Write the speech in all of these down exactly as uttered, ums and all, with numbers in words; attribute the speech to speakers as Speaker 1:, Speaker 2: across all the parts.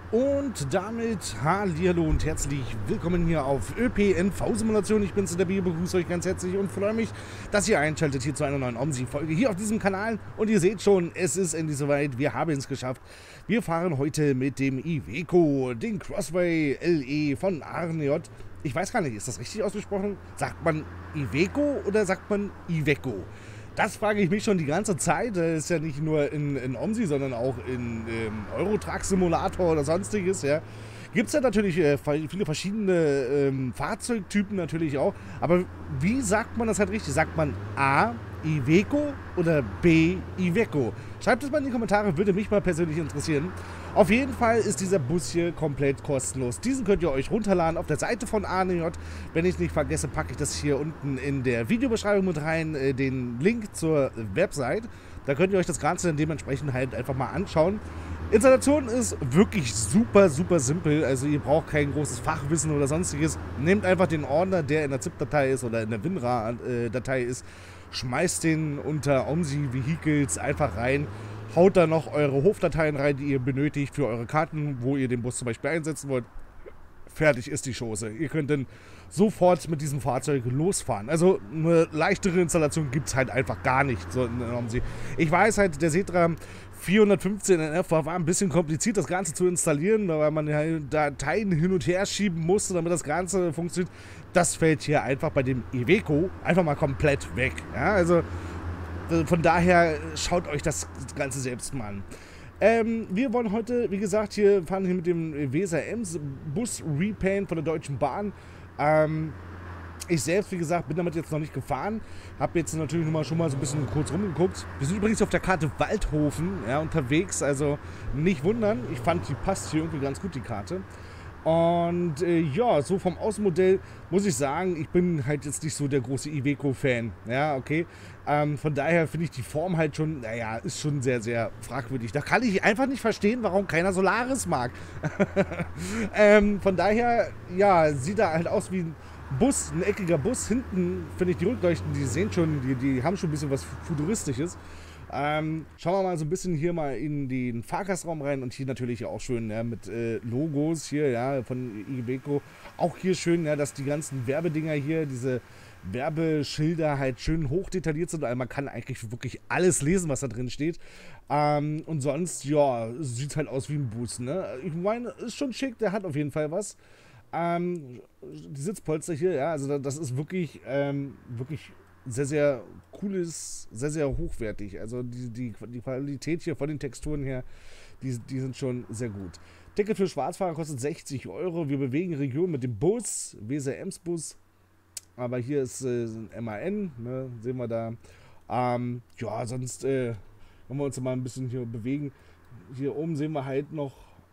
Speaker 1: Und damit hallihallo und herzlich willkommen hier auf ÖPNV-Simulation. Ich bin's, der Bier, begrüße euch ganz herzlich und freue mich, dass ihr einschaltet hier zu einer neuen OMSI-Folge hier auf diesem Kanal. Und ihr seht schon, es ist endlich soweit, wir haben es geschafft. Wir fahren heute mit dem Iveco, den Crossway L E von Arneot. Ich weiß gar nicht, ist das richtig ausgesprochen? Sagt man Iveco oder sagt man Iveco? Das frage ich mich schon die ganze Zeit. Das ist ja nicht nur in, in OMSI, sondern auch in ähm, Eurotruck Simulator oder sonstiges. Ja. Gibt es ja natürlich äh, viele verschiedene ähm, Fahrzeugtypen natürlich auch. Aber wie sagt man das halt richtig? Sagt man A, Iveco oder B, Iveco? Schreibt es mal in die Kommentare, würde mich mal persönlich interessieren. Auf jeden Fall ist dieser Bus hier komplett kostenlos. Diesen könnt ihr euch runterladen auf der Seite von Arneot. Wenn ich es nicht vergesse, packe ich das hier unten in der Videobeschreibung mit rein, äh, den Link zur Website. Da könnt ihr euch das Ganze dann dementsprechend halt einfach mal anschauen. Installation ist wirklich super, super simpel. Also ihr braucht kein großes Fachwissen oder sonstiges. Nehmt einfach den Ordner, der in der ZIP-Datei ist oder in der WinRAR-Datei ist, schmeißt den unter OMSI Vehicles einfach rein. Haut da noch eure Hofdateien rein, die ihr benötigt für eure Karten, wo ihr den Bus zum Beispiel einsetzen wollt. Fertig ist die Chose. Ihr könnt dann sofort mit diesem Fahrzeug losfahren. Also eine leichtere Installation gibt es halt einfach gar nicht. So in OMSI. Ich weiß halt, der Setra vierhundertfünfzehn N F war, war ein bisschen kompliziert, das Ganze zu installieren, weil man halt Dateien hin und her schieben musste, damit das Ganze funktioniert. Das fällt hier einfach bei dem Iveco einfach mal komplett weg. Ja, also von daher schaut euch das Ganze selbst mal an. Ähm, wir wollen heute, wie gesagt, hier fahren hier mit dem Weser Ems Bus Repaint von der Deutschen Bahn. Ähm, ich selbst, wie gesagt, bin damit jetzt noch nicht gefahren. Habe jetzt natürlich noch mal schon mal so ein bisschen kurz rumgeguckt. Wir sind übrigens auf der Karte Waldhofen, ja, unterwegs, also nicht wundern. Ich fand, die passt hier irgendwie ganz gut, die Karte. Und äh, ja, so vom Außenmodell muss ich sagen, ich bin halt jetzt nicht so der große Iveco-Fan. Ja, okay. Ähm, von daher finde ich die Form halt schon, naja, ist schon sehr, sehr fragwürdig. Da kann ich einfach nicht verstehen, warum keiner Solaris mag. ähm, von daher, ja, sieht er halt aus wie ein Bus, ein eckiger Bus. Hinten finde ich die Rückleuchten, die sehen schon, die, die haben schon ein bisschen was Futuristisches. Ähm, schauen wir mal so ein bisschen hier mal in den Fahrgastraum rein und hier natürlich auch schön, ja, mit äh, Logos hier, ja, von Iveco. Auch hier schön, ja, dass die ganzen Werbedinger hier, diese Werbeschilder halt schön hochdetailliert sind. Also man kann eigentlich wirklich alles lesen, was da drin steht. Ähm, und sonst, ja, sieht halt aus wie ein Bus, ne? Ich meine, ist schon schick, der hat auf jeden Fall was. Ähm, die Sitzpolster hier, ja, also das ist wirklich, ähm, wirklich sehr, sehr cooles, sehr, sehr hochwertig. Also die, die, die Qualität hier von den Texturen her, die, die sind schon sehr gut. Ticket für Schwarzfahrer kostet sechzig Euro. Wir bewegen Region mit dem Bus, Weser Ems Bus. Aber hier ist äh, ein M A N, ne, sehen wir da. Ähm, ja, sonst, äh, wenn wir uns mal ein bisschen hier bewegen, hier oben sehen wir halt noch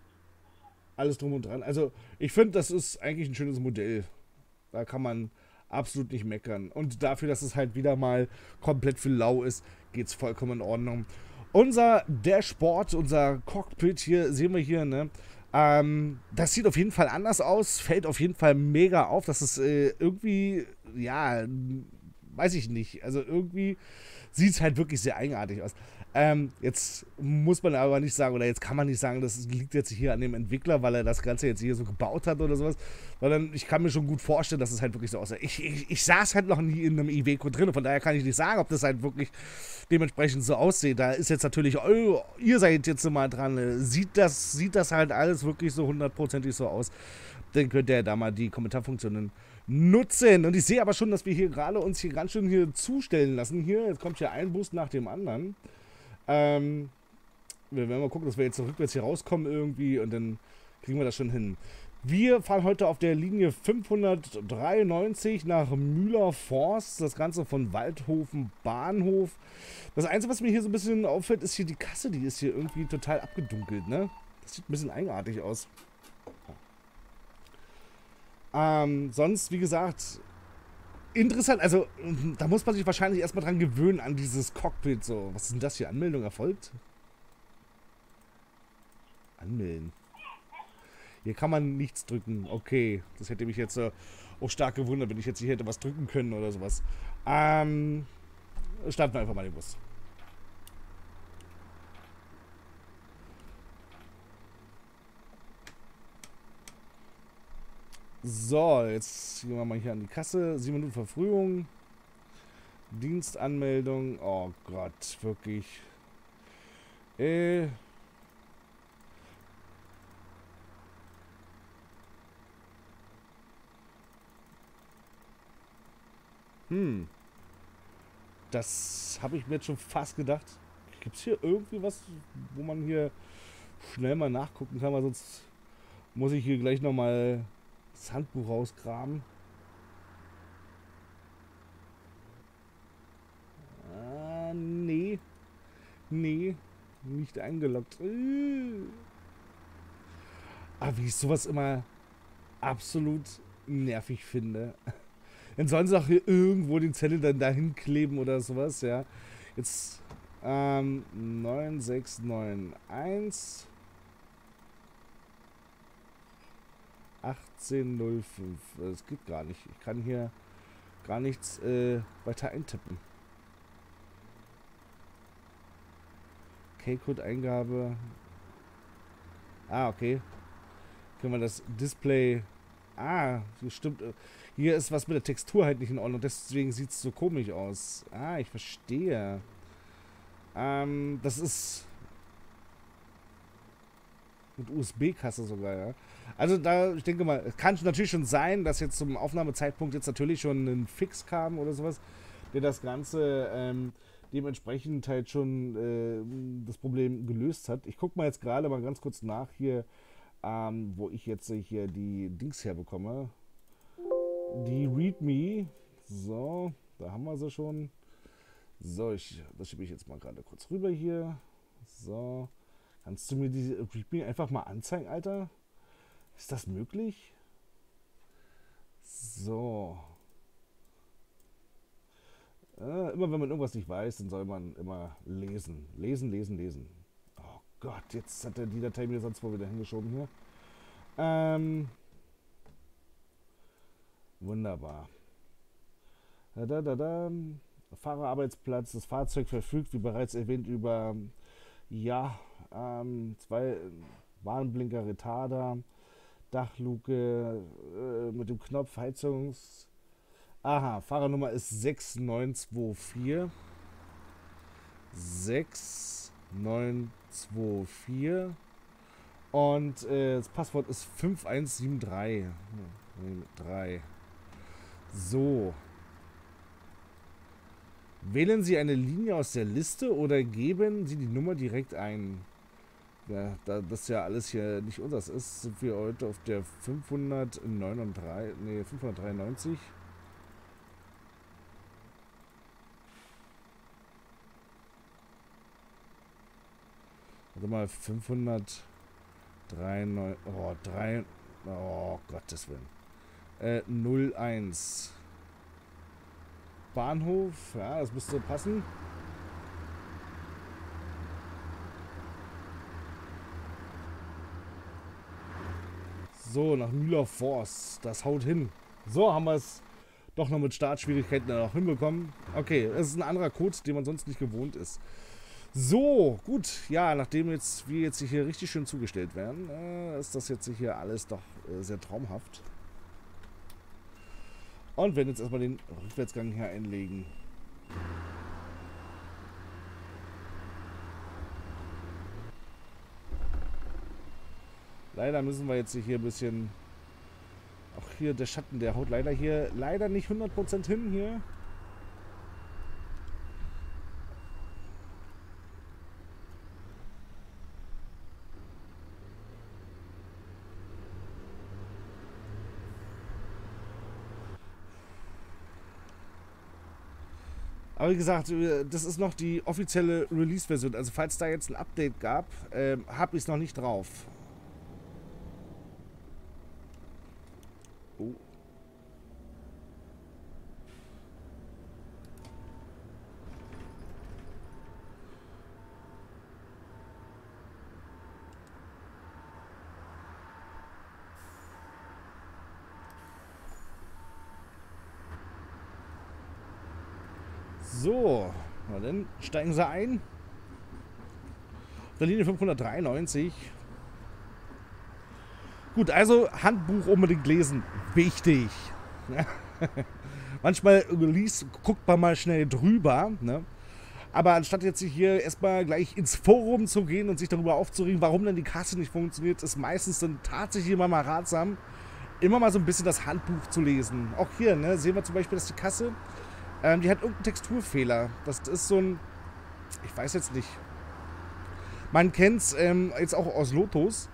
Speaker 1: alles drum und dran. Also ich finde, das ist eigentlich ein schönes Modell. Da kann man absolut nicht meckern. Und dafür, dass es halt wieder mal komplett für lau ist, geht es vollkommen in Ordnung. Unser Dashboard, unser Cockpit hier, sehen wir hier, ne? Ähm, das sieht auf jeden Fall anders aus, fällt auf jeden Fall mega auf. Das ist äh, irgendwie, ja, weiß ich nicht. Also irgendwie sieht es halt wirklich sehr eigenartig aus. Ähm, jetzt muss man aber nicht sagen, oder jetzt kann man nicht sagen, das liegt jetzt hier an dem Entwickler, weil er das Ganze jetzt hier so gebaut hat oder sowas. Sondern ich kann mir schon gut vorstellen, dass es halt wirklich so aussieht. Ich, ich, ich saß halt noch nie in einem Iveco drin, von daher kann ich nicht sagen, ob das halt wirklich dementsprechend so aussieht. Da ist jetzt natürlich, oh, ihr seid jetzt mal dran, sieht das, sieht das halt alles wirklich so hundertprozentig so aus. Dann könnt ihr da mal die Kommentarfunktionen nutzen. Und ich sehe aber schon, dass wir hier gerade uns hier ganz schön hier zustellen lassen. Hier, jetzt kommt hier ein Bus nach dem anderen. Ähm, wir werden mal gucken, dass wir jetzt rückwärts hier rauskommen irgendwie und dann kriegen wir das schon hin. Wir fahren heute auf der Linie fünfhundertdreiundneunzig nach Müller-Forst, das Ganze von Waldhofen Bahnhof. Das Einzige, was mir hier so ein bisschen auffällt, ist hier die Kasse, die ist hier irgendwie total abgedunkelt, ne? Das sieht ein bisschen eigenartig aus. Ähm, sonst, wie gesagt, interessant, also da muss man sich wahrscheinlich erstmal dran gewöhnen an dieses Cockpit. So, was ist denn das hier? Anmeldung erfolgt? Anmelden. Hier kann man nichts drücken. Okay, das hätte mich jetzt äh, auch stark gewundert, wenn ich jetzt hier hätte was drücken können oder sowas. Ähm, starten wir einfach mal den Bus. So, jetzt gehen wir mal hier an die Kasse. Sieben Minuten Verfrühung. Dienstanmeldung. Oh Gott, wirklich. Äh. Hm. Das habe ich mir jetzt schon fast gedacht. Gibt es hier irgendwie was, wo man hier schnell mal nachgucken kann, weil sonst muss ich hier gleich nochmal das Handbuch rausgraben. Ah, nee. Nee. Nicht eingeloggt. Aber wie ich sowas immer absolut nervig finde. Dann sollen sie auch hier irgendwo den Zettel dann dahin kleben oder sowas, ja. Jetzt, ähm, neun sechs neun eins achtzehn null fünf. Das geht gar nicht. Ich kann hier gar nichts äh, weiter eintippen. K-Code-Eingabe. Ah, okay. Können wir das Display... Ah, hier stimmt. Hier ist was mit der Textur halt nicht in Ordnung. Deswegen sieht es so komisch aus. Ah, ich verstehe. Ähm, das ist... Mit U S B-Kasse sogar, ja. Also da, ich denke mal, es kann natürlich schon sein, dass jetzt zum Aufnahmezeitpunkt jetzt natürlich schon ein Fix kam oder sowas, der das Ganze ähm, dementsprechend halt schon äh, das Problem gelöst hat. Ich gucke mal jetzt gerade mal ganz kurz nach hier, ähm, wo ich jetzt hier die Dings herbekomme. Die README. So, da haben wir sie schon. So, ich, das schiebe ich jetzt mal gerade kurz rüber hier. So. Kannst du mir diese README einfach mal anzeigen, Alter? Ist das möglich? So. Äh, immer wenn man irgendwas nicht weiß, dann soll man immer lesen. Lesen, lesen, lesen. Oh Gott, jetzt hat er die Datei mir sonst wohl wieder hingeschoben hier. Ähm. Wunderbar. Da, da, da, da. Fahrerarbeitsplatz. Das Fahrzeug verfügt, wie bereits erwähnt, über ja, ähm, zwei Warnblinker, Retarder, Dachluke äh, mit dem Knopf, Heizungs... Aha, Fahrernummer ist sechs neun zwei vier. sechs neun zwei vier. Und äh, das Passwort ist fünf eins sieben drei. drei. So. Wählen Sie eine Linie aus der Liste oder geben Sie die Nummer direkt ein. Ja, da das ja alles hier nicht unseres ist, sind wir heute auf der fünfhundertneununddreißig, nee, fünfhundertdreiundneunzig. Warte mal, fünfhundertdreiundneunzig, oh, drei, oh, Gottes Willen. Äh, null eins. Bahnhof, ja, das müsste passen. So, nach Müller-Forst. Das haut hin. So, haben wir es doch noch mit Startschwierigkeiten noch hinbekommen. Okay, das ist ein anderer Code, den man sonst nicht gewohnt ist. So, gut. Ja, nachdem jetzt wir jetzt hier richtig schön zugestellt werden, äh, ist das jetzt hier alles doch äh, sehr traumhaft. Und werden jetzt erstmal den Rückwärtsgang hier einlegen. Leider müssen wir jetzt hier ein bisschen... Auch hier der Schatten, der haut leider hier leider nicht hundert Prozent hin hier. Aber wie gesagt, das ist noch die offizielle Release-Version. Also falls da jetzt ein Update gab, äh, habe ich es noch nicht drauf. Oh. So, na dann steigen sie ein. Auf der Linie fünfhundertdreiundneunzig. Gut, also Handbuch unbedingt lesen. Wichtig. Manchmal liest, guckt man mal schnell drüber, ne? Aber anstatt jetzt hier erstmal gleich ins Forum zu gehen und sich darüber aufzuregen, warum denn die Kasse nicht funktioniert, ist meistens dann tatsächlich immer mal ratsam, immer mal so ein bisschen das Handbuch zu lesen. Auch hier, ne, sehen wir zum Beispiel, dass die Kasse, ähm, die hat irgendeinen Texturfehler. Das ist so ein, ich weiß jetzt nicht. Man kennt es ähm, jetzt auch aus Lotus.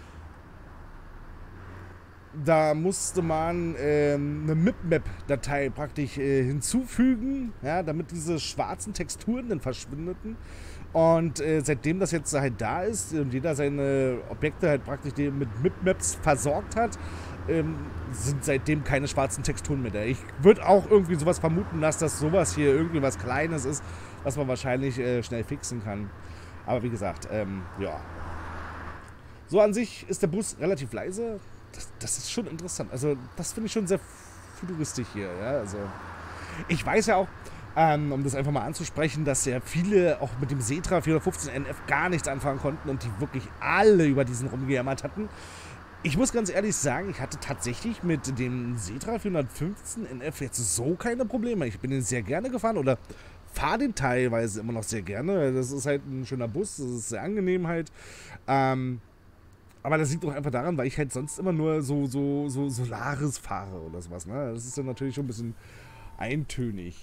Speaker 1: Da musste man ähm, eine Mipmap-Datei praktisch äh, hinzufügen, ja, damit diese schwarzen Texturen dann verschwindeten. Und äh, seitdem das jetzt halt da ist und jeder seine Objekte halt praktisch mit Mipmaps versorgt hat, ähm, sind seitdem keine schwarzen Texturen mehr da. Ich würde auch irgendwie sowas vermuten, dass das sowas hier irgendwie was Kleines ist, was man wahrscheinlich äh, schnell fixen kann. Aber wie gesagt, ähm, ja. So an sich ist der Bus relativ leise. Das, das ist schon interessant. Also, das finde ich schon sehr futuristisch hier. Ja? Also, ich weiß ja auch, ähm, um das einfach mal anzusprechen, dass ja viele auch mit dem Setra vierhundertfünfzehn N F gar nichts anfangen konnten und die wirklich alle über diesen rumgejammert hatten. Ich muss ganz ehrlich sagen, ich hatte tatsächlich mit dem Setra vierhundertfünfzehn N F jetzt so keine Probleme. Ich bin den sehr gerne gefahren oder fahre den teilweise immer noch sehr gerne. Das ist halt ein schöner Bus, das ist sehr angenehm halt. Ähm, Aber das liegt doch einfach daran, weil ich halt sonst immer nur so, so, so Solaris fahre oder sowas, ne? Das ist dann natürlich schon ein bisschen eintönig.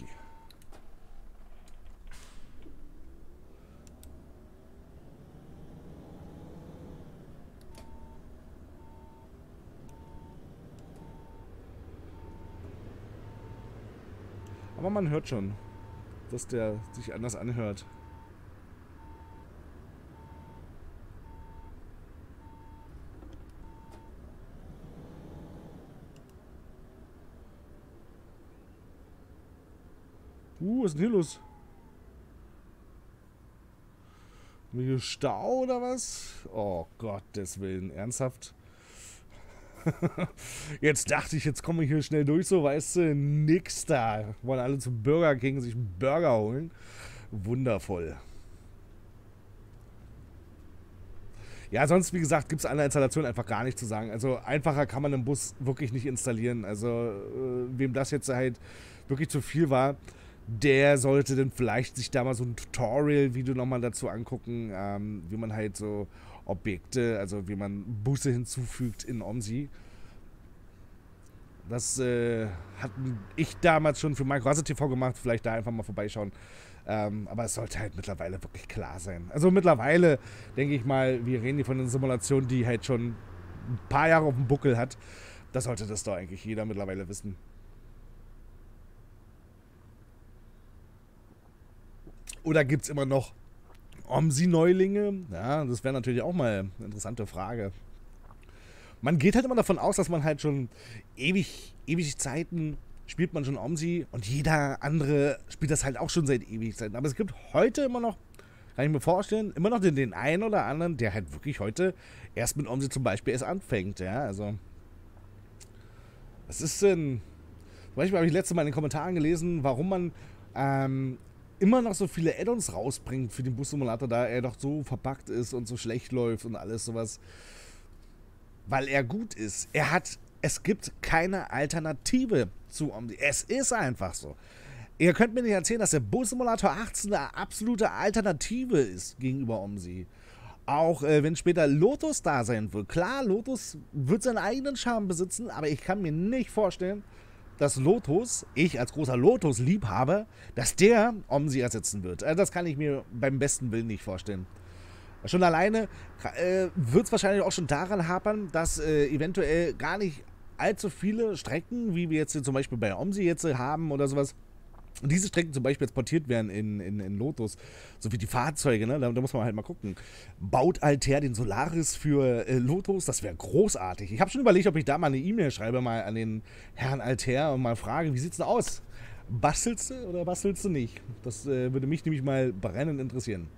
Speaker 1: Aber man hört schon, dass der sich anders anhört. Uh, was ist denn hier los? Haben wir hier Stau oder was? Oh Gottes Willen, ernsthaft? Jetzt dachte ich, jetzt komme ich hier schnell durch, so weißt du, nix da. Wollen alle zum Burger King sich einen Burger holen. Wundervoll. Ja, sonst, wie gesagt, gibt es an der Installation einfach gar nichts zu sagen. Also einfacher kann man einen Bus wirklich nicht installieren. Also äh, wem das jetzt halt wirklich zu viel war, der sollte dann vielleicht sich da mal so ein Tutorial-Video nochmal dazu angucken, ähm, wie man halt so Objekte, also wie man Busse hinzufügt in OMSI. Das äh, hatte ich damals schon für Microsoft T V gemacht, vielleicht da einfach mal vorbeischauen. Ähm, aber es sollte halt mittlerweile wirklich klar sein. Also mittlerweile denke ich mal, wir reden hier von einer Simulation, die halt schon ein paar Jahre auf dem Buckel hat. Da sollte das doch eigentlich jeder mittlerweile wissen. Oder gibt es immer noch OMSI-Neulinge? Ja, das wäre natürlich auch mal eine interessante Frage. Man geht halt immer davon aus, dass man halt schon ewig, ewig Zeiten spielt man schon OMSI und jeder andere spielt das halt auch schon seit ewig Zeiten. Aber es gibt heute immer noch, kann ich mir vorstellen, immer noch den, den einen oder anderen, der halt wirklich heute erst mit OMSI zum Beispiel erst anfängt. Ja, also was ist denn, zum Beispiel habe ich letztes Mal in den Kommentaren gelesen, warum man ähm, immer noch so viele Add-ons rausbringt für den Bus-Simulator, da er doch so verpackt ist und so schlecht läuft und alles sowas. Weil er gut ist. Er hat, es gibt keine Alternative zu OMSI. Es ist einfach so. Ihr könnt mir nicht erzählen, dass der Bus-Simulator achtzehn eine absolute Alternative ist gegenüber OMSI. Auch äh, wenn später Lotus da sein wird. Klar, Lotus wird seinen eigenen Charme besitzen, aber ich kann mir nicht vorstellen, dass Lotus, ich als großer Lotus-Liebhaber, dass der OMSI ersetzen wird. Also das kann ich mir beim besten Willen nicht vorstellen. Schon alleine äh, wird es wahrscheinlich auch schon daran hapern, dass äh, eventuell gar nicht allzu viele Strecken, wie wir jetzt hier zum Beispiel bei OMSI jetzt haben oder sowas, diese Strecken zum Beispiel jetzt portiert werden in, in, in Lotus, so wie die Fahrzeuge, ne? da, da muss man halt mal gucken. Baut Altair den Solaris für äh, Lotus? Das wäre großartig. Ich habe schon überlegt, ob ich da mal eine E-Mail schreibe, mal an den Herrn Altair und mal frage, wie sieht's denn aus? Bastelst du oder bastelst du nicht? Das äh, würde mich nämlich mal brennend interessieren.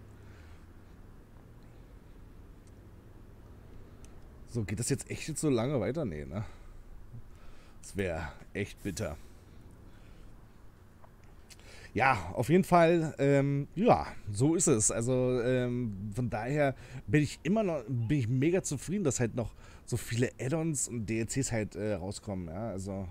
Speaker 1: So, geht das jetzt echt jetzt so lange weiter? Nee, ne? Das wäre echt bitter. Ja, auf jeden Fall, ähm, ja, so ist es. Also ähm, von daher bin ich immer noch, bin ich mega zufrieden, dass halt noch so viele Add-ons und D L Cs halt äh, rauskommen. Ja, also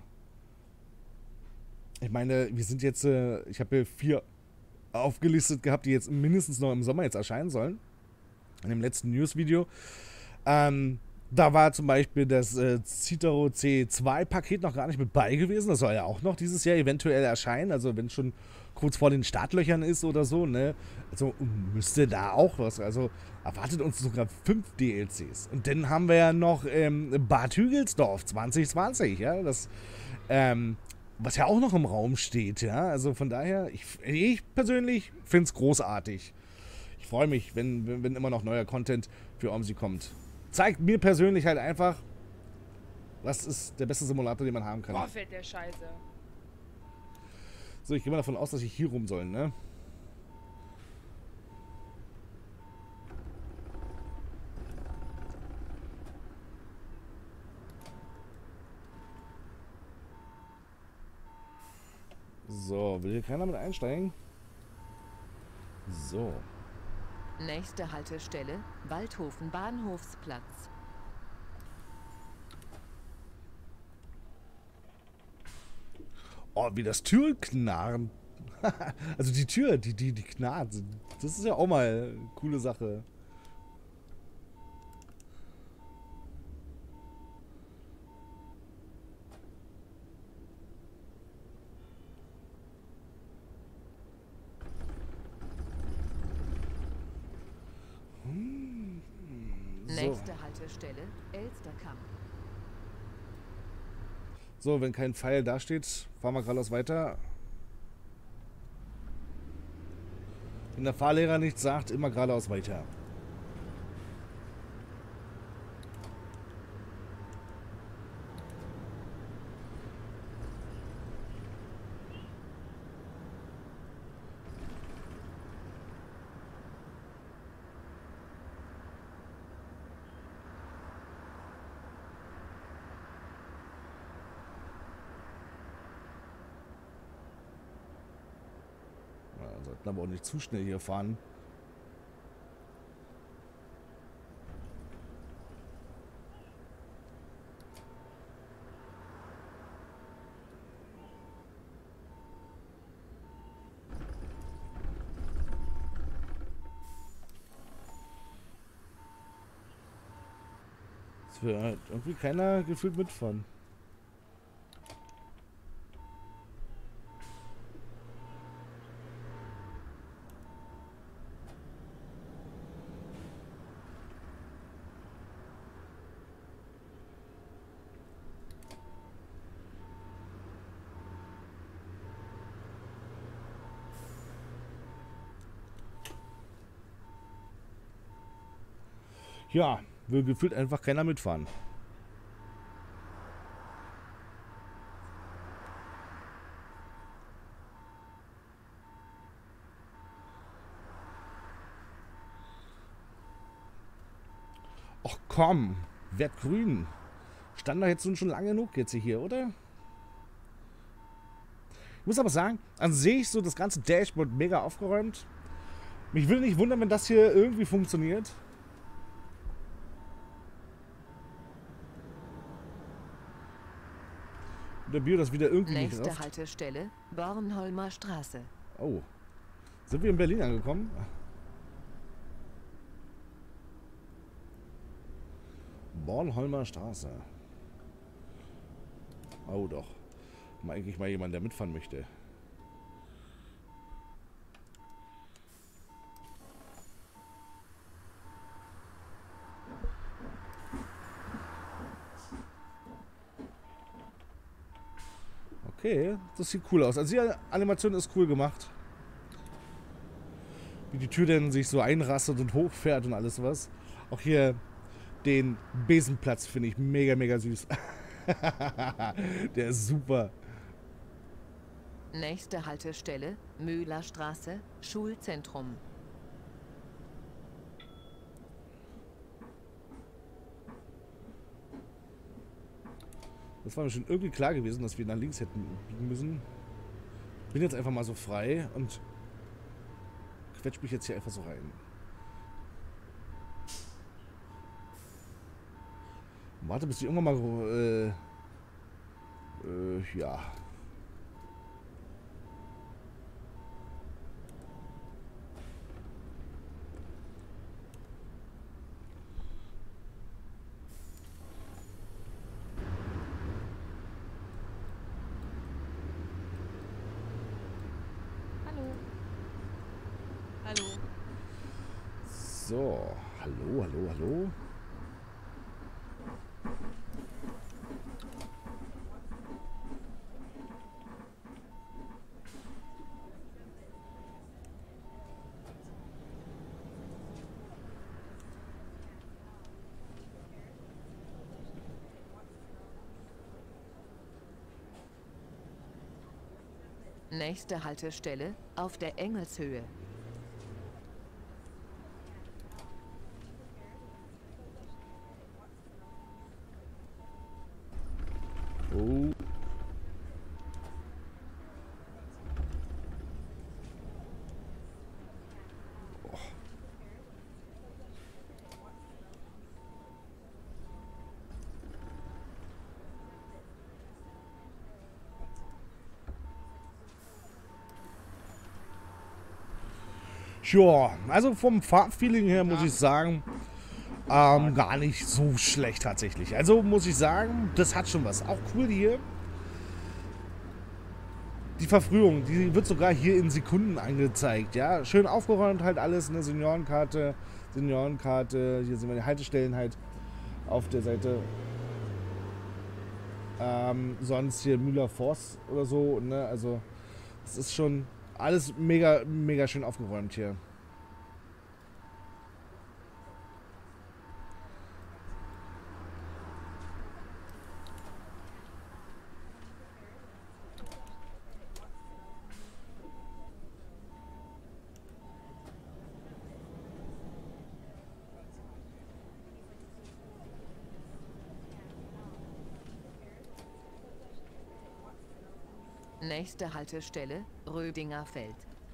Speaker 1: ich meine, wir sind jetzt, äh, ich habe hier vier aufgelistet gehabt, die jetzt mindestens noch im Sommer jetzt erscheinen sollen. In dem letzten News-Video. Ähm, da war zum Beispiel das äh, Citaro C zwei Paket noch gar nicht mit bei gewesen. Das soll ja auch noch dieses Jahr eventuell erscheinen. Also wenn es schon kurz vor den Startlöchern ist oder so, ne? Also müsste da auch was. Also erwartet uns sogar fünf D L Cs. Und dann haben wir ja noch ähm, Bad Hügelsdorf zwanzig zwanzig, ja. Das, ähm, was ja auch noch im Raum steht, ja. Also von daher, ich, ich persönlich finde es großartig. Ich freue mich, wenn, wenn, wenn immer noch neuer Content für OMSI kommt. Zeigt mir persönlich halt einfach, was ist der beste Simulator, den man haben kann.
Speaker 2: Boah, fällt der Scheiße.
Speaker 1: So, ich gehe mal davon aus, dass ich hier rum soll, ne? So, will hier keiner mit einsteigen? So.
Speaker 3: Nächste Haltestelle, Waldhofen Bahnhofsplatz.
Speaker 1: Oh, wie das Türknarren. Also die Tür, die, die, die knarrt. Das ist ja auch mal eine coole Sache.
Speaker 3: Nächste Haltestelle, Elsterkamp.
Speaker 1: So, wenn kein Pfeil da steht, fahren wir geradeaus weiter. Wenn der Fahrlehrer nichts sagt, immer geradeaus weiter. Wir sollten aber auch nicht zu schnell hier fahren. Es will halt irgendwie keiner gefühlt mitfahren. Ja, will gefühlt einfach keiner mitfahren. Och komm, werd grün. Stand doch jetzt schon lange genug jetzt hier, oder? Ich muss aber sagen, an sich so das ganze Dashboard mega aufgeräumt. Mich will nicht wundern, wenn das hier irgendwie funktioniert. Der Bio das wieder irgendwie nicht
Speaker 3: Nächste
Speaker 1: rafft.
Speaker 3: Haltestelle, Bornholmer Straße.
Speaker 1: Oh. Sind wir in Berlin angekommen? Bornholmer Straße. Oh doch. Mal eigentlich mal jemand, der mitfahren möchte. Okay, das sieht cool aus. Also die Animation ist cool gemacht. Wie die Tür dann sich so einrastet und hochfährt und alles was. Auch hier den Besenplatz finde ich mega, mega süß. Der ist super.
Speaker 3: Nächste Haltestelle, Mühlerstraße, Schulzentrum.
Speaker 1: Das war mir schon irgendwie klar gewesen, dass wir nach links hätten biegen müssen. Bin jetzt einfach mal so frei und quetsch mich jetzt hier einfach so rein. Warte, bis ich irgendwann mal... Äh, äh, ja...
Speaker 3: Hallo.
Speaker 1: So, hallo, hallo, hallo.
Speaker 3: Nächste Haltestelle auf der Engelshöhe.
Speaker 1: Oh. Ja, also vom Farbfeeling her muss ich sagen, ähm, gar nicht so schlecht tatsächlich. Also muss ich sagen, das hat schon was. Auch cool hier. Die Verfrühung, die wird sogar hier in Sekunden angezeigt. Ja, schön aufgeräumt halt alles, eine Seniorenkarte, Seniorenkarte. Hier sind wir die Haltestellen halt auf der Seite. Ähm, sonst hier Müller-Voss oder so, ne? Also es ist schon alles mega, mega schön aufgeräumt hier.
Speaker 3: Nächste Haltestelle Rödinger Feld.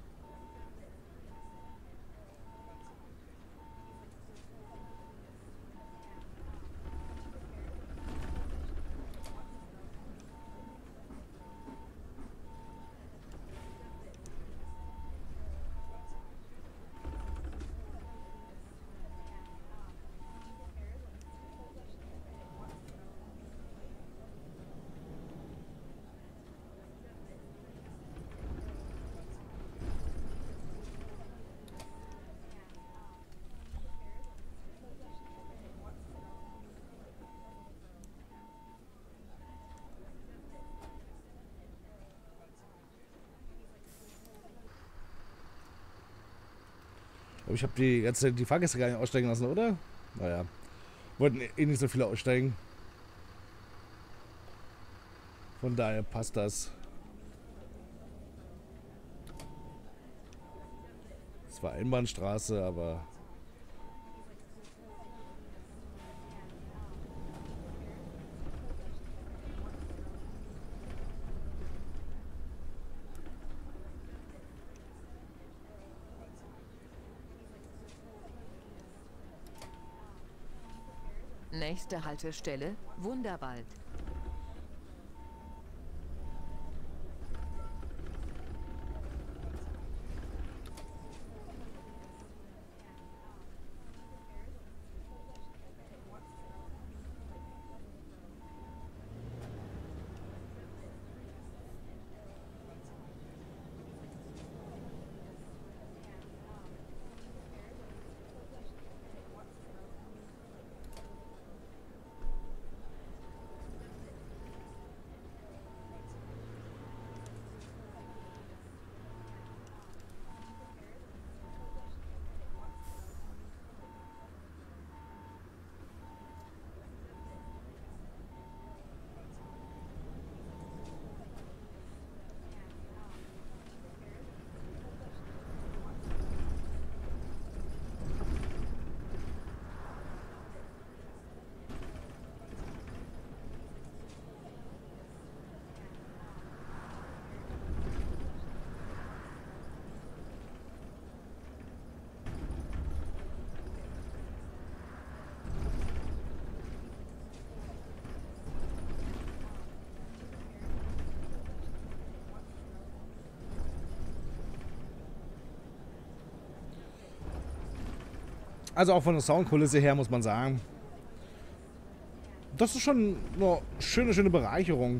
Speaker 1: Aber ich habe die ganze Zeit die Fahrgäste gar nicht aussteigen lassen, oder? Naja. Wollten eh nicht so viele aussteigen. Von daher passt das. Es war Einbahnstraße, aber...
Speaker 3: Nächste Haltestelle Wunderwald.
Speaker 1: Also auch von der Soundkulisse her muss man sagen, das ist schon eine schöne, schöne Bereicherung.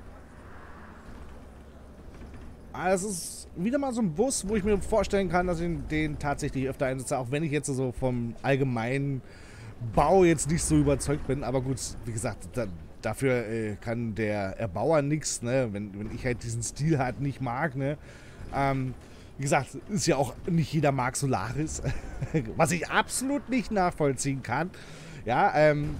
Speaker 1: Also es ist wieder mal so ein Bus, wo ich mir vorstellen kann, dass ich den tatsächlich öfter einsetze, auch wenn ich jetzt so vom allgemeinen Bau jetzt nicht so überzeugt bin. Aber gut, wie gesagt, da, dafür äh, kann der Erbauer nichts, ne? Wenn, wenn ich halt diesen Stil halt nicht mag, ne? Ähm, wie gesagt, ist ja auch nicht jeder mag Solaris, was ich absolut nicht nachvollziehen kann. Ja, ähm,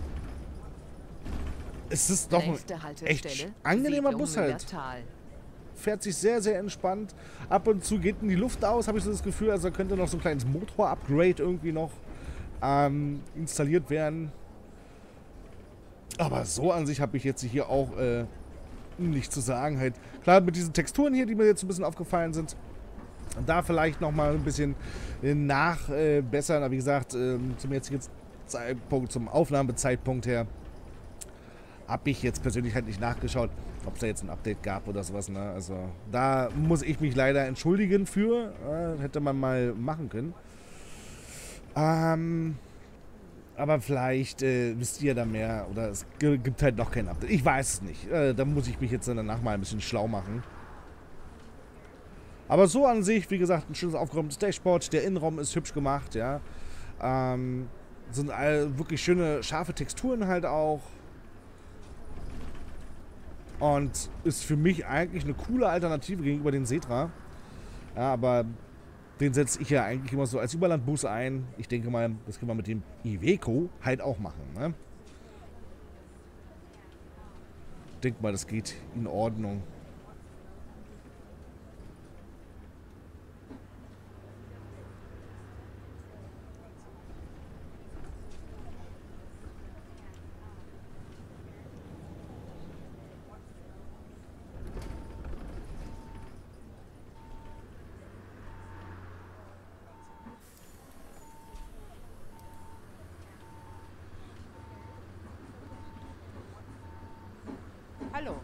Speaker 1: es ist doch ein echt angenehmer Bus halt. Fährt sich sehr, sehr entspannt. Ab und zu geht in die Luft aus, habe ich so das Gefühl. Also da könnte noch so ein kleines Motor-Upgrade irgendwie noch ähm, installiert werden. Aber so an sich habe ich jetzt hier auch äh, nichts zu sagen. Halt. Klar, mit diesen Texturen hier, die mir jetzt ein bisschen aufgefallen sind, da vielleicht noch mal ein bisschen äh, nachbessern. Äh, Aber wie gesagt, äh, zum jetzigen Zeitpunkt, zum Aufnahmezeitpunkt her, habe ich jetzt persönlich halt nicht nachgeschaut, ob es da jetzt ein Update gab oder sowas. Ne? Also da muss ich mich leider entschuldigen für. Äh, hätte man mal machen können. Ähm, aber vielleicht äh, wisst ihr da mehr oder es gibt halt noch kein Update. Ich weiß es nicht. Äh, da muss ich mich jetzt danach mal ein bisschen schlau machen. Aber so an sich, wie gesagt, ein schönes aufgeräumtes Dashboard. Der Innenraum ist hübsch gemacht, ja. Ähm, sind all, wirklich schöne, scharfe Texturen halt auch. Und ist für mich eigentlich eine coole Alternative gegenüber den Setra. Ja, aber den setze ich ja eigentlich immer so als Überlandbus ein. Ich denke mal, das können wir mit dem Iveco halt auch machen. Ne? Ich denke mal, das geht in Ordnung.
Speaker 2: Hallo.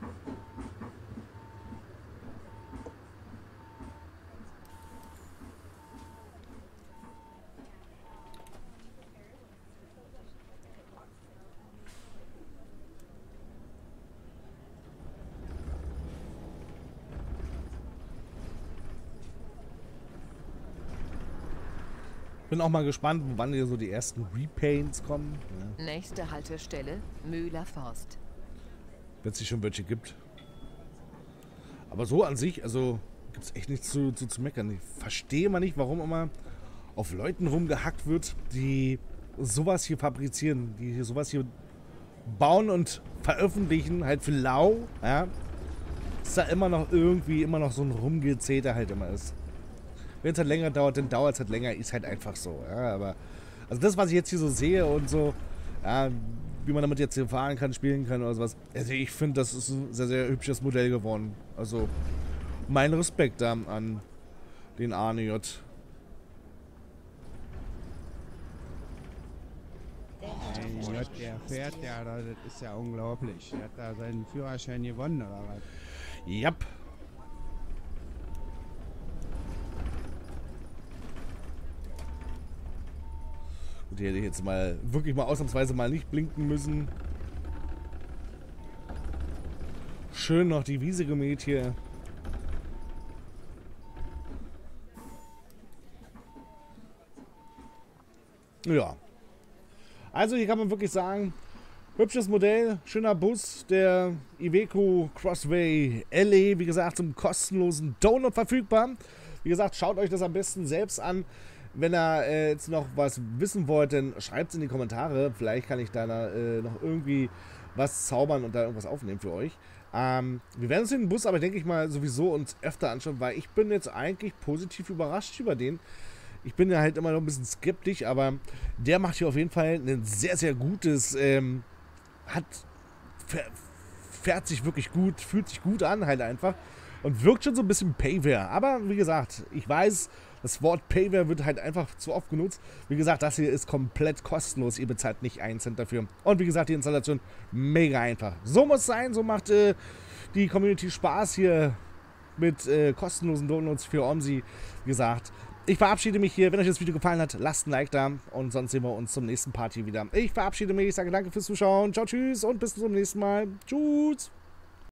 Speaker 1: Bin auch mal gespannt, wann hier so die ersten Repaints kommen. Ja.
Speaker 3: Nächste Haltestelle, Mühler Forst.
Speaker 1: Wenn es nicht schon welche gibt. Aber so an sich, also gibt es echt nichts zu, zu, zu meckern. Ich verstehe mal nicht, warum immer auf Leuten rumgehackt wird, die sowas hier fabrizieren, die hier sowas hier bauen und veröffentlichen, halt für lau, ja. Dass da immer noch irgendwie, immer noch so ein Rumgezeter halt immer ist. Wenn es halt länger dauert, dann dauert es halt länger, ist halt einfach so, ja. Aber, also das, was ich jetzt hier so sehe und so, ja, wie man damit jetzt hier fahren kann, spielen kann oder sowas. Also ich finde, das ist ein sehr, sehr hübsches Modell geworden. Also mein Respekt da an den Arne J.
Speaker 4: Der J, der fährt ja, das ist ja unglaublich. Der hat da seinen Führerschein gewonnen, oder was?
Speaker 1: Jap. Gut, die hätte ich jetzt mal wirklich mal ausnahmsweise mal nicht blinken müssen. Schön noch die Wiese gemäht hier. Ja. Also hier kann man wirklich sagen, hübsches Modell, schöner Bus, der Iveco Crossway L E, wie gesagt, zum kostenlosen Download verfügbar. Wie gesagt, schaut euch das am besten selbst an. Wenn ihr äh, jetzt noch was wissen wollt, dann schreibt es in die Kommentare. Vielleicht kann ich da äh, noch irgendwie was zaubern und da irgendwas aufnehmen für euch. Ähm, wir werden uns den Bus aber, denke ich mal, sowieso uns öfter anschauen, weil ich bin jetzt eigentlich positiv überrascht über den. Ich bin ja halt immer noch ein bisschen skeptisch, aber der macht hier auf jeden Fall ein sehr, sehr gutes, ähm, hat, fährt sich wirklich gut, fühlt sich gut an halt einfach und wirkt schon so ein bisschen Payware. Aber wie gesagt, ich weiß, das Wort Payware wird halt einfach zu oft genutzt. Wie gesagt, das hier ist komplett kostenlos, ihr bezahlt nicht einen Cent dafür. Und wie gesagt, die Installation mega einfach. So muss es sein, so macht äh, die Community Spaß hier mit äh, kostenlosen Downloads für OMSI. Wie gesagt, Ich verabschiede mich hier. Wenn euch das Video gefallen hat, lasst ein Like da. Und sonst sehen wir uns zum nächsten Part hier wieder. Ich verabschiede mich. Ich sage danke fürs Zuschauen. Ciao, tschüss und bis zum nächsten Mal. Tschüss.